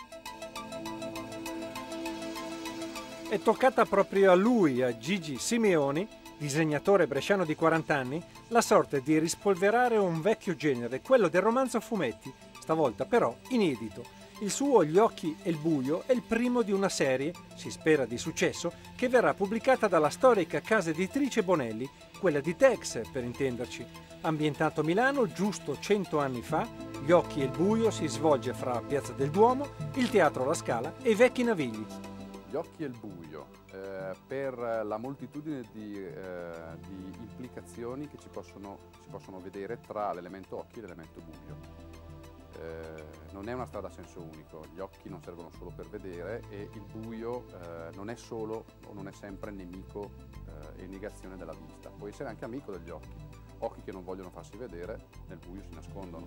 È toccata proprio a lui, a Gigi Simeoni, disegnatore bresciano di 40 anni, la sorte di rispolverare un vecchio genere, quello del romanzo a fumetti, stavolta però inedito. Il suo Gli occhi e il buio è il primo di una serie, si spera di successo, che verrà pubblicata dalla storica casa editrice Bonelli, quella di Tex per intenderci. Ambientato a Milano giusto 100 anni fa, Gli occhi e il buio si svolge fra Piazza del Duomo, il Teatro La Scala e i Vecchi Navigli. Gli occhi e il buio, per la moltitudine di implicazioni che si possono vedere tra l'elemento occhi e l'elemento buio. Non è una strada a senso unico, gli occhi non servono solo per vedere e il buio non è solo o non è sempre nemico e negazione della vista, può essere anche amico degli occhi. Occhi che non vogliono farsi vedere, nel buio si nascondono.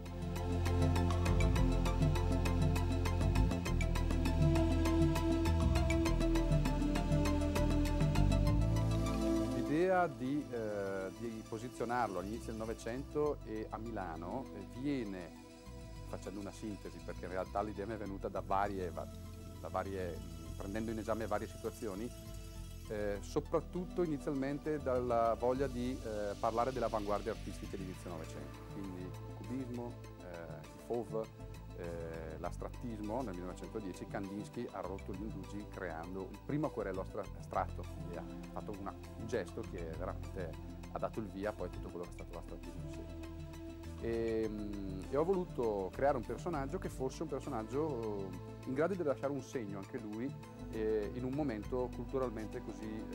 L'idea di posizionarlo all'inizio del Novecento e a Milano viene, facendo una sintesi, perché in realtà l'idea mi è venuta prendendo in esame varie situazioni, soprattutto inizialmente dalla voglia di parlare delle avanguardie artistiche di inizio Novecento, quindi il cubismo, il Fauve, l'astrattismo nel 1910. Kandinsky ha rotto gli indugi creando il primo acquerello astratto, quindi ha fatto un gesto che veramente ha dato il via poi a tutto quello che è stato l'astrattismo in sé. E ho voluto creare un personaggio che fosse un personaggio in grado di lasciare un segno anche lui in un momento culturalmente così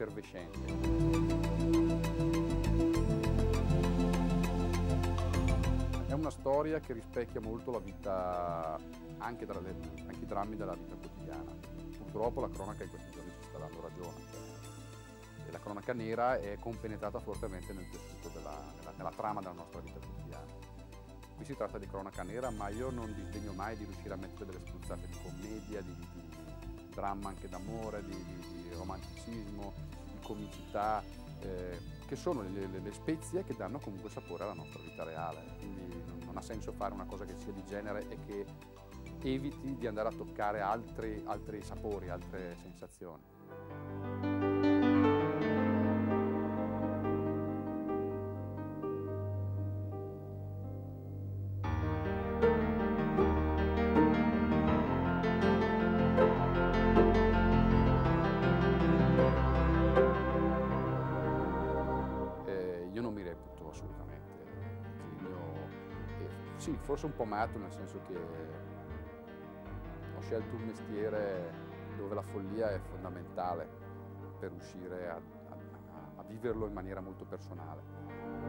effervescente. È una storia che rispecchia molto la vita, anche i drammi della vita quotidiana. Purtroppo la cronaca in questi giorni ci sta dando ragione, e la cronaca nera è compenetrata fortemente nel tessuto nella trama della nostra vita quotidiana. Qui si tratta di cronaca nera, ma io non disdegno mai di riuscire a mettere delle spruzzate di commedia, di dramma anche d'amore, di romanticismo, di comicità, che sono le spezie che danno comunque sapore alla nostra vita reale. Quindi non ha senso fare una cosa che sia di genere e che eviti di andare a toccare altri sapori, altre sensazioni. Io non mi reputo assolutamente genio, sì, forse un po' matto, nel senso che ho scelto un mestiere dove la follia è fondamentale per riuscire a viverlo in maniera molto personale.